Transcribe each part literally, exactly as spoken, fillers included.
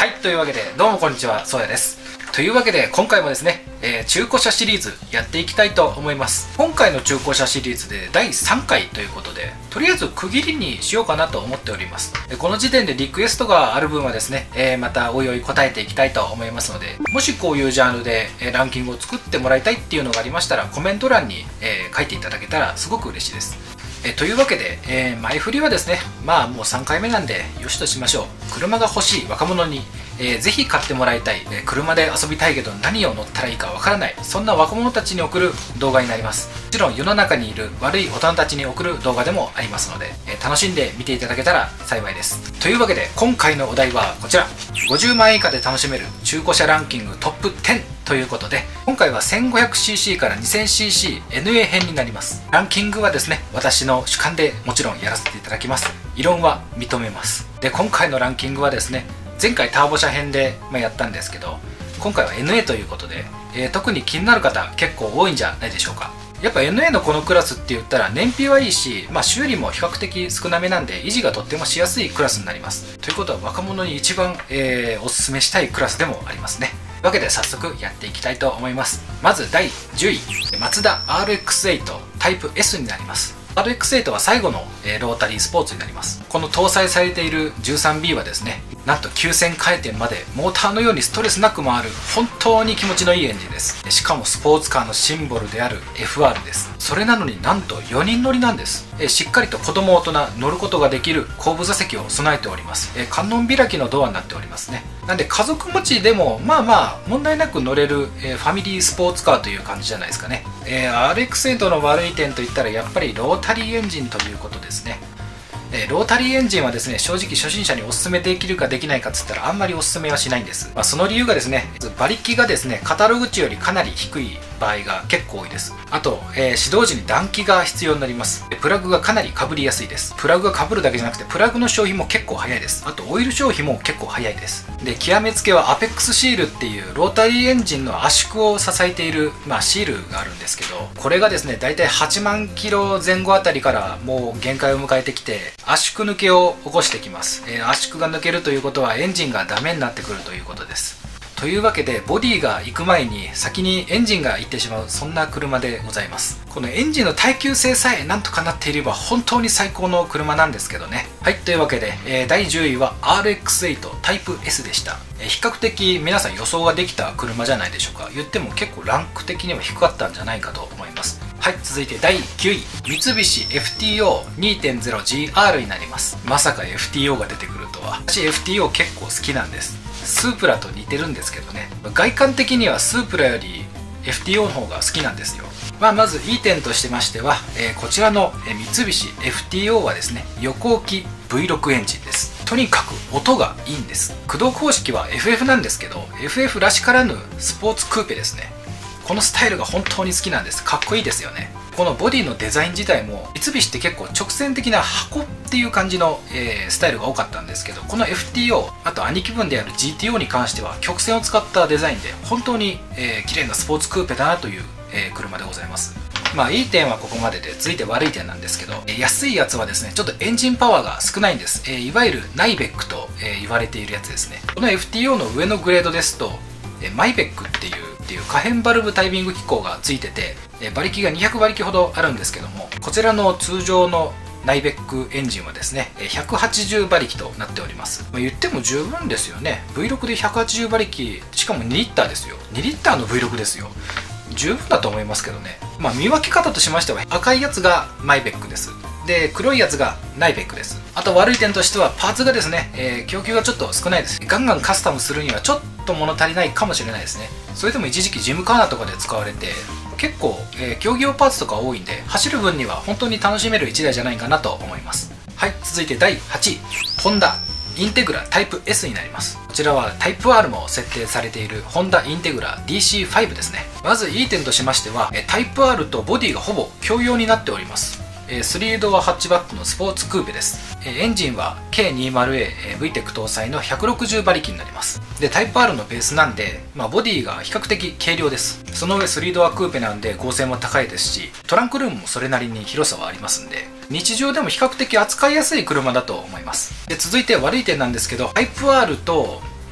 はい、というわけでどうもこんにちは、そうやです。というわけで今回もですね、えー、中古車シリーズやっていきたいと思います。今回の中古車シリーズでだいさんかいということで、とりあえず区切りにしようかなと思っております。この時点でリクエストがある分はですね、えー、またおいおい答えていきたいと思いますので、もしこういうジャンルでランキングを作ってもらいたいっていうのがありましたら、コメント欄に、えー、書いていただけたらすごく嬉しいです。えというわけで、えー、前振りはですね、まあもうさんかいめなんでよしとしましょう。車が欲しい若者に、えー、ぜひ買ってもらいたい、えー、車で遊びたいけど何を乗ったらいいかわからない、そんな若者たちに送る動画になります。もちろん世の中にいる悪い大人たちに送る動画でもありますので、えー、楽しんで見ていただけたら幸いです。というわけで今回のお題はこちら、ごじゅうまんえん以下で楽しめる中古車ランキングトップじゅうということで、今回は せんごひゃくシーシー から にせんシーシーエヌエー 編になります。ランキングはですね、私の主観でもちろんやらせていただきます。異論は認めます。で、今回のランキングはですね、前回ターボ車編で、まあ、やったんですけど、今回は エヌエー ということで、えー、特に気になる方結構多いんじゃないでしょうか。やっぱ エヌエー のこのクラスって言ったら燃費はいいし、まあ、修理も比較的少なめなんで維持がとってもしやすいクラスになります。ということは若者に一番、えー、おすすめしたいクラスでもありますね。というわけで早速やっていきたいと思います。まずだいじゅうい、マツダ アールエックスエイト タイプ エス になります。アールエックスエイト は最後の、えー、ロータリースポーツになります。この搭載されている じゅうさんビー はですね、なんときゅうせんかいてんまでモーターのようにストレスなく回る本当に気持ちのいいエンジンです。しかもスポーツカーのシンボルである エフアール です。それなのになんとよにん乗りなんです。えしっかりと子供大人乗ることができる後部座席を備えております。え観音開きのドアになっておりますね。なんで家族持ちでもまあまあ問題なく乗れる、えファミリースポーツカーという感じじゃないですかね。えー、アールエックスエイト の悪い点といったらやっぱりロータリーエンジンということですね。えー、ロータリーエンジンはですね、正直初心者におすすめできるかできないかっつったらあんまりおすすめはしないんです。まあ、その理由がですね、馬力がですねカタログ値よりかなり低い場合が結構多いです。あと、えー、始動時に暖気が必要になります。プラグがかなりかぶりやすいです。プラグがかぶるだけじゃなくてプラグの消費も結構早いです。あとオイル消費も結構早いです。で、極めつけはアペックスシールっていうロータリーエンジンの圧縮を支えている、まあ、シールがあるんですけど、これがですねだいたいはちまんキロぜん後あたりからもう限界を迎えてきて圧縮抜けを起こしてきます。えー、圧縮が抜けるということはエンジンがダメになってくるということです。というわけでボディが行く前に先にエンジンが行ってしまう、そんな車でございます。このエンジンの耐久性さえなんとかなっていれば本当に最高の車なんですけどね。はい、というわけで、えー、だいじゅういは アールエックスエイト タイプ エス でした。えー、比較的皆さん予想ができた車じゃないでしょうか。言っても結構ランク的には低かったんじゃないかと思います。はい、続いてだいきゅうい、三菱 エフティーオーにてんゼロジーアール になります。まさか エフティーオー が出てくるとは。私 エフティーオー 結構好きなんです。スープラと似てるんですけどね、外観的にはスープラより エフティーオー の方が好きなんですよ。まあ、まずいい点としてましては、えー、こちらの三菱 エフティーオー はですね横置き ブイろく エンジンです。とにかく音がいいんです。駆動方式は エフエフ なんですけど エフエフ らしからぬスポーツクーペですね。このスタイルが本当に好きなんです。かっこいいですよね。このボディのデザイン自体も三菱って結構直線的な箱っていう感じの、えー、スタイルが多かったんですけど、この エフティーオー、 あと兄貴分である ジーティーオー に関しては曲線を使ったデザインで本当に、えー、綺麗なスポーツクーペだなという、えー、車でございます。まあいい点はここまでで、続いて悪い点なんですけど、えー、安いやつはですねちょっとエンジンパワーが少ないんです。えー、いわゆるナイベックと、えー、言われているやつですね。この エフティーオー の上のグレードですと、えー、マイベックっていうっていう可変バルブタイミング機構がついてて、え馬力がにひゃくばりきほどあるんですけども、こちらの通常のナイベックエンジンはですねひゃくはちじゅうばりきとなっております。まあ、言っても十分ですよね。 ブイろく でひゃくはちじゅうばりき、しかもにリッターですよ。にリッターの ブイろく ですよ。十分だと思いますけどね。まあ見分け方としましては、赤いやつがマイベックです。で、黒いやつがナイベックです。あと悪い点としてはパーツがですね、えー、供給がちょっと少ないです。ガンガンカスタムするにはちょっと物足りないかもしれないですね。それでも一時期ジムカーナとかで使われて結構、えー、競技用パーツとか多いんで、走る分には本当に楽しめるいちだいじゃないかなと思います。はい、続いてだいはちい、ホンダインテグラタイプ エス になります。こちらはタイプ アール も設定されているホンダインテグラ ディーシーファイブ ですね。まずいい点としましては、タイプ アール とボディがほぼ共用になっております。スリードアハッチバックのスポーツクーペです。エンジンは ケーにじゅうエー ブイテック 搭載のひゃくろくじゅうばりきになります。で、タイプ アール のベースなんで、まあ、ボディが比較的軽量です。その上スリードアクーペなんで剛性も高いですし、トランクルームもそれなりに広さはありますんで、日常でも比較的扱いやすい車だと思います。で、続いて悪い点なんですけど、タイプ アール と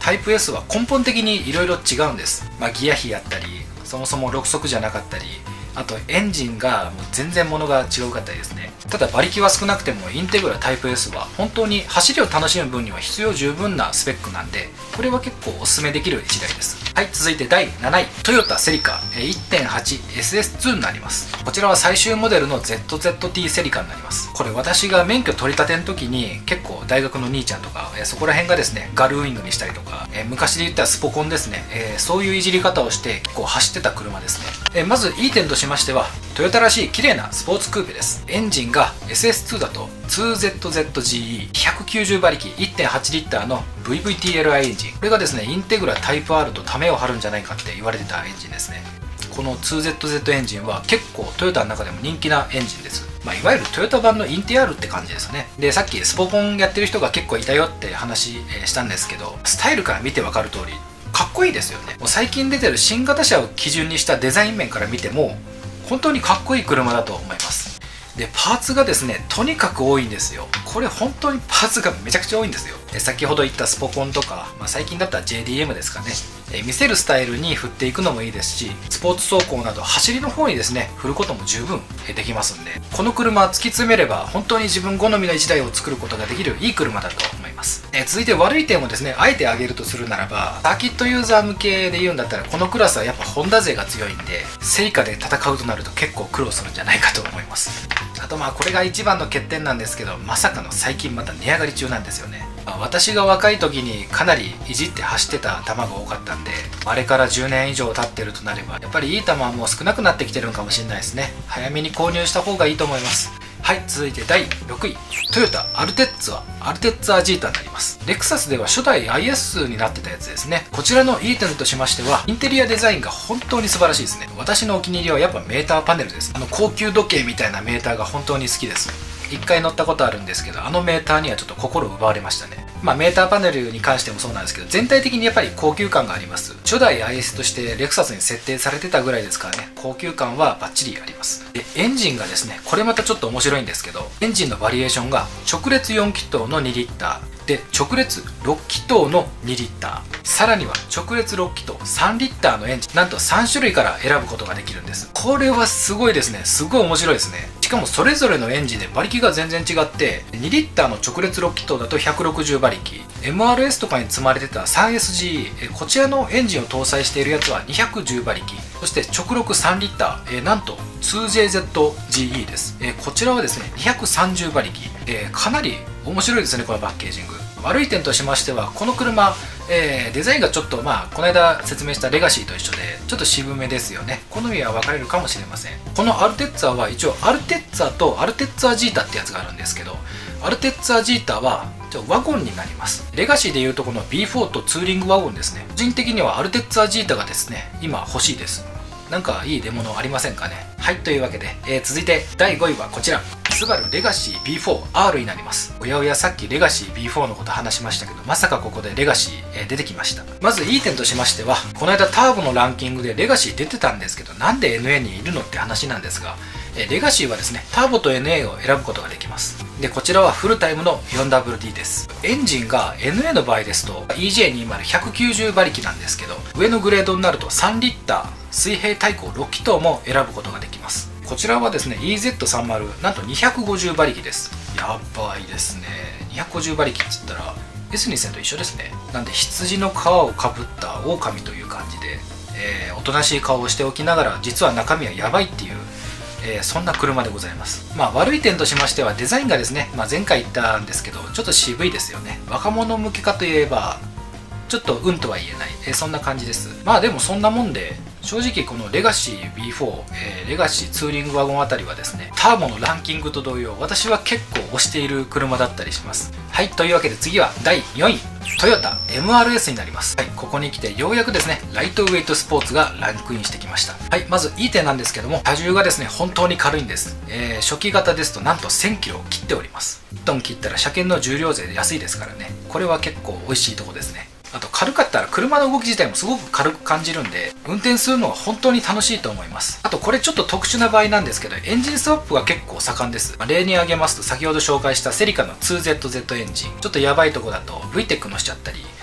タイプ エス は根本的にいろいろ違うんです。まあ、ギア比やったり、そもそもろく速じゃなかったり、あとエンジンがもう全然物が違うかったりですね。ただ馬力は少なくてもインテグラタイプ エス は本当に走りを楽しむ分には必要十分なスペックなんで、これは結構おすすめできるいちだいです。はい、続いてだいなない、トヨタセリカ いってんはちエスエスツー になります。こちらは最終モデルの ゼットゼットティー セリカになります。これ私が免許取り立ての時に結構大学の兄ちゃんとか、えそこら辺がですねガルウイングにしたりとか、え昔で言ったらスポコンですね、えそういういじり方をして結構走ってた車ですね。えまずいい点としましては、トヨタらしい綺麗なスポーツクーペです。エンジンが エスエスツー だと ツーゼットゼットジーイーひゃくきゅうじゅう 馬力 いってんはちリッターの ブイブイティーエルアイ エンジン。これがですねインテグラタイプ アール とためを張るんじゃないかって言われてたエンジンですね。この ツーゼットゼット エンジンは結構トヨタの中でも人気なエンジンです。まあ、いわゆるトヨタ版のインティアールって感じですね。で、さっきスポコンやってる人が結構いたよって話、えー、したんですけど、スタイルから見てわかる通りかっこいいですよね。もう最近出てる新型車を基準にしたデザイン面から見ても本当にかっこいい車だと思います。で、パーツがですねとにかく多いんですよ。これ本当にパーツがめちゃくちゃ多いんですよ。え先ほど言ったスポコンとか、まあ、最近だったら ジェーディーエム ですかね。え見せるスタイルに振っていくのもいいですし、スポーツ走行など走りの方にですね振ることも十分できますんで、この車突き詰めれば本当に自分好みのいちだいを作ることができるいい車だと思います。え続いて悪い点をですねあえて挙げるとするならば、サーキットユーザー向けで言うんだったらこのクラスはやっぱホンダ勢が強いんで、セリカで戦うとなると結構苦労するんじゃないかと思います。あとまあこれが一番の欠点なんですけど、まさかの最近また値上がり中なんですよね。まあ、私が若い時にかなりいじって走ってた球が多かったんで、あれからじゅうねん以上経ってるとなればやっぱりいい球はもう少なくなってきてるのかもしれないですね。早めに購入した方がいいと思います。はい、続いてだいろくい、トヨタアルテッツァアルテッツァジータになります。レクサスでは初代 アイエス になってたやつですね。こちらのいい点としましては、インテリアデザインが本当に素晴らしいですね。私のお気に入りはやっぱメーターパネルです。あの高級時計みたいなメーターが本当に好きです。一回乗ったことあるんですけど、あのメーターにはちょっと心を奪われましたね。まあメーターパネルに関してもそうなんですけど、全体的にやっぱり高級感があります。初代 アイエス としてレクサスに設定されてたぐらいですからね、高級感はバッチリあります。で、エンジンがですね、これまたちょっと面白いんですけど、エンジンのバリエーションが直列よん気筒のにリッターで、直列ろく気筒のにリッター、さらには直列ろく気筒さんリッターのエンジン、なんとさん種類から選ぶことができるんです。これはすごいですね。すごい面白いですね。しかもそれぞれのエンジンで馬力が全然違って、にリッターの直列ろく気筒だとひゃくろくじゅう馬力、 エムアールエス とかに積まれてた スリーエスジーイー、 こちらのエンジンを搭載しているやつはにひゃくじゅう馬力、そして直録さんリッター、えー、なんと ツージェーゼットジーイー です、えー、こちらはですねにひゃくさんじゅう馬力、えー、かなり面白いですね、このパッケージング。悪い点としましては、この車、えー、デザインがちょっとまあこの間説明したレガシーと一緒でちょっと渋めですよね。好みは分かれるかもしれません。このアルテッツァは一応アルテッツァとアルテッツァジータってやつがあるんですけど、アルテッツァジータはちょワゴンになります。レガシーでいうとこの ビーフォー とツーリングワゴンですね。個人的にはアルテッツァジータがですね今欲しいです。なんかいい出物ありませんかね。はい、というわけで、えー、続いてだいごいはこちら、スバルレガシー ビーフォーアール になります。おやおや、さっきレガシー ビーフォー のこと話しましたけど、まさかここでレガシー、えー、出てきました。まずいい点としましては、この間ターボのランキングでレガシー出てたんですけど、なんで エヌエー にいるのって話なんですが、えー、レガシーはですねターボと エヌエー を選ぶことができます。で、こちらはフルタイムの フォーダブリューディー です。エンジンが エヌエー の場合ですと イージェーにじゅうひゃくきゅうじゅう 馬力なんですけど、上のグレードになるとさんリッター水平対向ろく気筒も選ぶことができます。こちらはですね イーゼットさんじゅう なんとにひゃくごじゅう馬力です。やばいですね。にひゃくごじゅう馬力って言ったら エスにせんと一緒ですね。なんで羊の皮をかぶった狼という感じで、えー、おとなしい顔をしておきながら実は中身はやばいっていう、えー、そんな車でございます。まあ悪い点としましてはデザインがですね、まあ、前回言ったんですけどちょっと渋いですよね。若者向けかといえばちょっとうんとは言えない、えー、そんな感じです。まあでもそんなもんで、正直このレガシー ビーフォー、えー、レガシーツーリングワゴンあたりはですねターボのランキングと同様私は結構推している車だったりします。はい、というわけで次はだいよんい、トヨタ エムアールエス になります。はい、ここに来てようやくですねライトウェイトスポーツがランクインしてきました。はい、まずいい点なんですけども、体重がですね本当に軽いんです。えー、初期型ですとなんとせんキロを切っております。いちトン切ったら車検の重量税で安いですからね、これは結構美味しいとこですね。あと軽かったら車の動き自体もすごく軽く感じるんで、運転するのは本当に楽しいと思います。あとこれちょっと特殊な場合なんですけど、エンジンスワップが結構盛んです。例に挙げますと先ほど紹介したセリカの ツーゼットゼット エンジン、ちょっとやばいとこだと ブイテック のしちゃったり、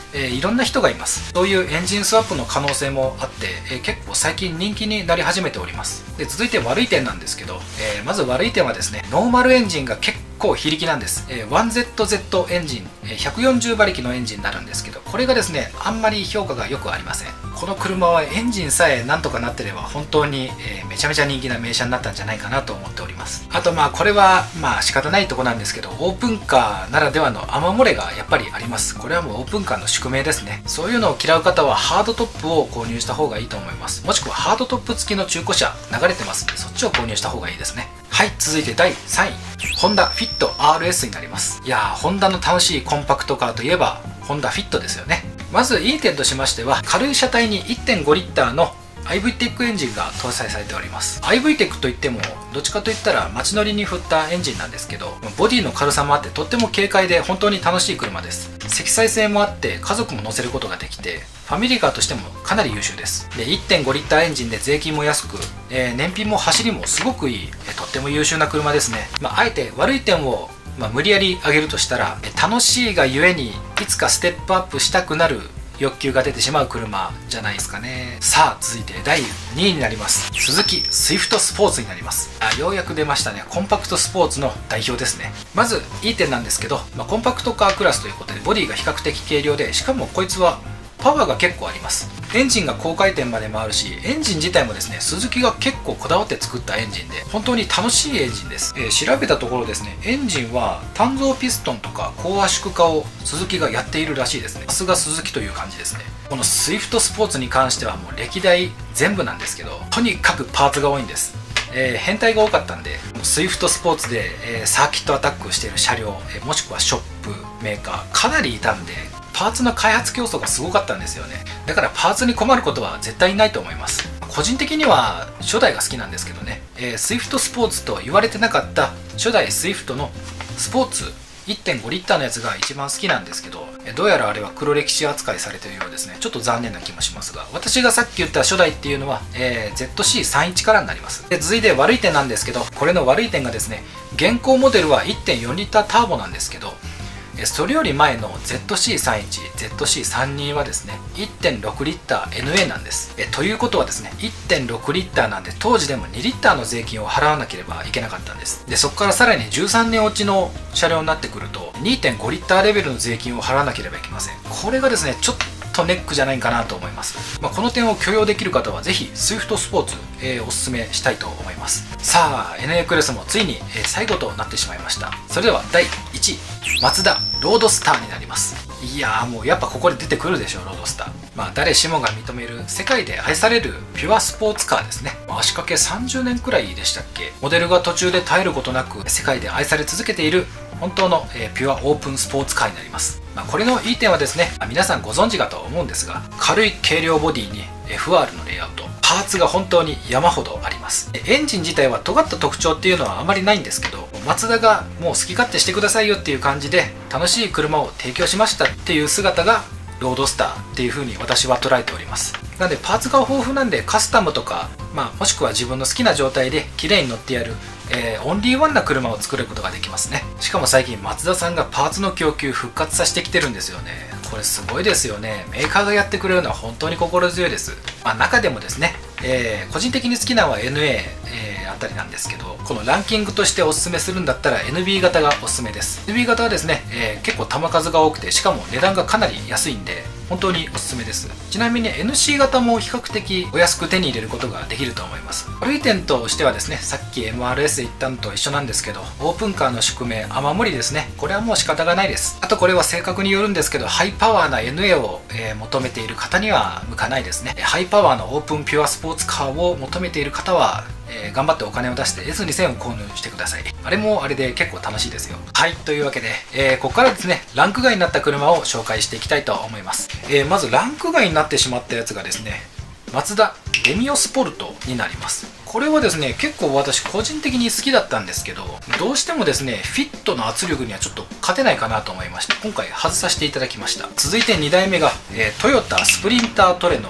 えー、いろんな人がいます。そういうエンジンスワップの可能性もあって、えー、結構最近人気になり始めております。で続いて悪い点なんですけど、えー、まず悪い点はですね、ノーマルエンジンが結構非力なんです。えー、ワンゼットゼット エンジン、えー、ひゃくよんじゅうばりきのエンジンになるんですけど、これがですねあんまり評価が良くありません。この車はエンジンさえなんとかなってれば本当に、えー、めちゃめちゃ人気な名車になったんじゃないかなと思っております。あとまあこれはまあ仕方ないとこなんですけど、オープンカーならではの雨漏れがやっぱりあります。これはもうオープンカーの宿命ですね。そういうのを嫌う方はハードトップを購入した方がいいと思います。もしくはハードトップ付きの中古車流れてますんで、そっちを購入した方がいいですね。はい、続いてだいさんい、ホンダフィット アールエス になります。いやー、ホンダの楽しいコンパクトカーといえばホンダフィットですよね。まずいい点としましては、軽い車体に いってんごリッターの アイブイテック エンジンが搭載されております。 アイブイテック といってもどっちかといったら街乗りに振ったエンジンなんですけど、ボディの軽さもあってとっても軽快で本当に楽しい車です。積載性もあって家族も乗せることができて、ファミリーカーとしてもかなり優秀です。で いってんごリッターエンジンで税金も安く、えー、燃費も走りもすごくいい、えー、とっても優秀な車ですね。まあ、あえて悪い点を、まあ、無理やり上げるとしたら、えー、楽しいがゆえにいつかステップアップしたくなる欲求が出てしまう車じゃないですかね。さあ続いてだいにいになります。スズキスイフトスポーツになります。あ、ようやく出ましたね。コンパクトスポーツの代表ですね。まずいい点なんですけど、まあ、コンパクトカークラスということでボディが比較的軽量で、しかもこいつはパワーが結構あります。エンジンが高回転まで回るし、エンジン自体もですね、スズキが結構こだわって作ったエンジンで本当に楽しいエンジンです。えー、調べたところですね、エンジンは単造ピストンとか高圧縮化をスズキがやっているらしいですね。さすがスズキという感じですね。このスイフトスポーツに関してはもう歴代全部なんですけど、とにかくパーツが多いんです。えー、変態が多かったんで、スイフトスポーツで、えー、サーキットアタックをしている車両、えー、もしくはショップメーカーかなりいたんで、パーツの開発競争がすごかったんですよね。だからパーツに困ることは絶対にないと思います。個人的には初代が好きなんですけどね、えー、スイフトスポーツと言われてなかった初代スイフトのスポーツ いってんごリッターのやつが一番好きなんですけど、どうやらあれは黒歴史扱いされているようですね。ちょっと残念な気もしますが、私がさっき言った初代っていうのは、えー、ゼットシーさんじゅういち からになります。で続いて悪い点なんですけど、これの悪い点がですね、現行モデルは いってんよんリッターターボなんですけど、それより前の ゼットシーさんじゅういち、ゼットシーさんじゅうに はですね いってんろくリッター エヌエー なんです。えということはですね いってんろくリッターなんで、当時でもにリッターの税金を払わなければいけなかったんです。でそこからさらにじゅうさんねん落ちの車両になってくると にてんごリッターレベルの税金を払わなければいけません。これがですねちょっとネックじゃないかなと思います。まあ、この点を許容できる方はぜひ スイフト スポーツ、えー、おすすめしたいと思います。さあ エヌエー クラスもついに、えー、最後となってしまいました。それではだいいちい、マツダロードスターになります。いやーもうやっぱここで出てくるでしょう、ロードスター。まあ誰しもが認める世界で愛されるピュアスポーツカーですね。足掛けさんじゅうねんくらいでしたっけ。モデルが途中で絶えることなく世界で愛され続けている本当の、えー、ピュアオープンスポーツカーになります。まあ、これのいい点はですね、まあ、皆さんご存知かとは思うんですが、軽い軽量ボディに エフアール のレイアウト、パーツが本当に山ほどあります。エンジン自体は尖った特徴っていうのはあまりないんですけど、マツダがもう好き勝手してくださいよっていう感じで楽しい車を提供しましたっていう姿がロードスターっていう風に私は捉えております。なのでパーツが豊富なんで、カスタムとか、まあ、もしくは自分の好きな状態で綺麗に乗ってやる、えー、オンリーワンな車を作ることができますね。しかも最近マツダさんがパーツの供給復活させてきてるんですよね。これすごいですよね。メーカーがやってくれるのは本当に心強いです。まあ、中でもですね、えー、個人的に好きなのは エヌエー、えー、あたりなんですけど、このランキングとしておすすめするんだったら エヌビー 型がおすすめです。 エヌビー 型はですね、えー、結構球数が多くて、しかも値段がかなり安いんで本当におすすめです。ちなみに エヌシー 型も比較的お安く手に入れることができると思います。悪い点としてはですね、さっき エムアールエス で言ったのと一緒なんですけど、オープンカーの宿命雨漏りですね。これはもう仕方がないです。あとこれは性格によるんですけど、ハイパワーな エヌエー を、えー、求めている方には向かないですね。ハイパワーのオープンピュアスポーツカーを求めている方は、えー、頑張ってお金を出して エスにせん を購入してください。あれもあれで結構楽しいですよ。はい、というわけで、えー、ここからですね、ランク外になった車を紹介していきたいと思います。えー、まずランク外になってしまったやつがですね、マツダデミオスポルトになります。これはですね、結構私個人的に好きだったんですけど、どうしてもですね、フィットの圧力にはちょっと勝てないかなと思いまして、今回外させていただきました。続いてにだいめが、えー、トヨタスプリンタートレノ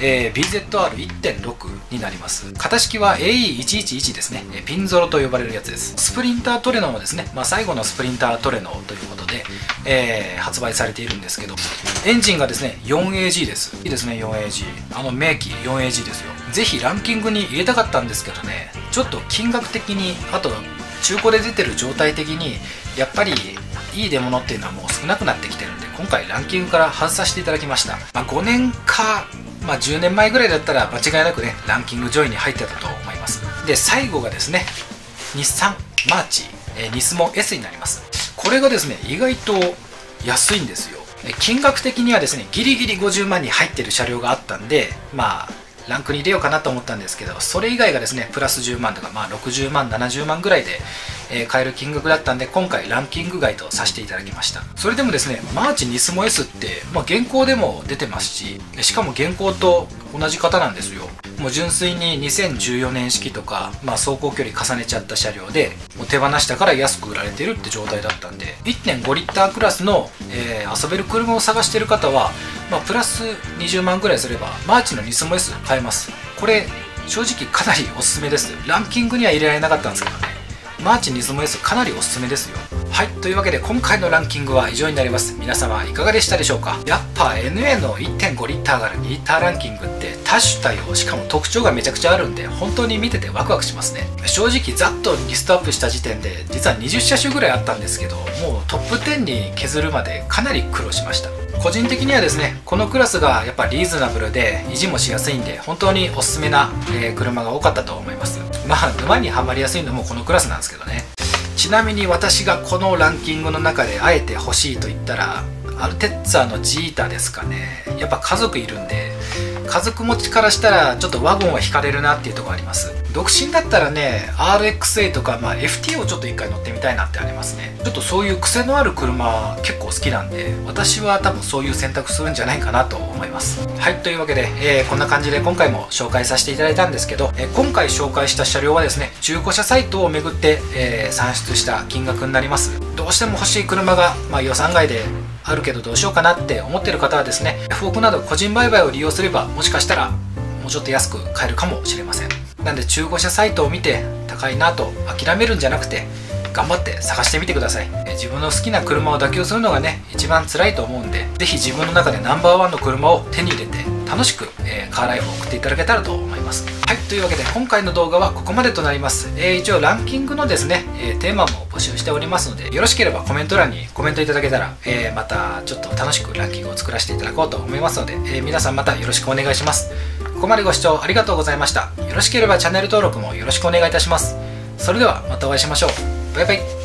えー、ビーゼットアールいってんろく になります。型式は エーイーいちいちいち ですね。ピンゾロと呼ばれるやつです。スプリンタートレノもですね、まあ、最後のスプリンタートレノということで、えー、発売されているんですけど、エンジンがですね よんエージー です。いいですね よんエージー、 あの名機 よんエージー ですよ。ぜひランキングに入れたかったんですけどね、ちょっと金額的に、あと中古で出てる状態的にやっぱりいい出物っていうのはもう少なくなってきてるんで、今回ランキングから外させていただきました。まあ、ごねんか、まあ、じゅうねんまえぐらいだったら間違いなくねランキング上位に入ってたと思います。で最後がですね日産マーチ、えー、ニスモ S になります。これがですね意外と安いんですよ。金額的にはですねギリギリごじゅうまんに入ってる車両があったんで、まあランクに入れようかなと思ったんですけど、それ以外がですねプラスじゅうまんとか、まあ、ろくじゅうまんななじゅうまんぐらいで、えー、買える金額だったんで、今回ランキング外とさせていただきました。それでもですねマーチニスモ S って、まあ、現行でも出てますし、しかも現行と同じ型なんですよ。もう純粋ににせんじゅうよねん式とか、まあ、走行距離重ねちゃった車両でもう手放したから安く売られてるって状態だったんで、 いってんごリッタークラスの、えー、遊べる車を探してる方は、まあ、プラスにじゅうまんぐらいすればマーチのニスモ S 買えます。これ正直かなりおすすめです。ランキングには入れられなかったんですけどね、マーチニスモ S かなりおすすめですよ。はい、というわけで今回のランキングは以上になります。皆様いかがでしたでしょうか。やっぱ エヌエー の いってんごリッターからにリッターランキングって多種多様、しかも特徴がめちゃくちゃあるんで、本当に見ててワクワクしますね。正直ざっとリストアップした時点で実はにじゅっしゃしゅぐらいあったんですけど、もうトップじゅうに削るまでかなり苦労しました。個人的にはですねこのクラスがやっぱリーズナブルで維持もしやすいんで、本当におすすめな、えー、車が多かったと思います。まあ沼にはまりやすいのもこのクラスなんですけどね。ちなみに私がこのランキングの中であえて欲しいと言ったらアルテッツァのジータですかね。やっぱ家族いるんで、家族持ちからしたらちょっとワゴンは惹かれるなっていうところあります。独身だったらね アールエックスエー とか、まあ、エフティー をちょっと一回乗ってみたいなってありますね。ちょっとそういう癖のある車結構好きなんで、私は多分そういう選択するんじゃないかなと思います。はい、というわけで、えー、こんな感じで今回も紹介させていただいたんですけど、えー、今回紹介した車両はですね中古車サイトを巡って、えー、算出した金額になります。どうしても欲しい車が、まあ、予算外であるけどどうしようかなって思ってる方はですね、ヤフオクなど個人売買を利用すればもしかしたらもうちょっと安く買えるかもしれません。なんで中古車サイトを見て高いなと諦めるんじゃなくて頑張って探してみてください。自分の好きな車を妥協するのがね一番辛いと思うんで、是非自分の中でナンバーワンの車を手に入れて楽しく、えー、カーライフを送っていただけたらと思います。はい、というわけで今回の動画はここまでとなります。えー、一応ランキングのですね、えー、テーマも募集しておりますので、よろしければコメント欄にコメントいただけたら、えー、またちょっと楽しくランキングを作らせていただこうと思いますので、えー、皆さんまたよろしくお願いします。ここまでご視聴ありがとうございました。よろしければチャンネル登録もよろしくお願いいたします。それではまたお会いしましょう。バイバイ。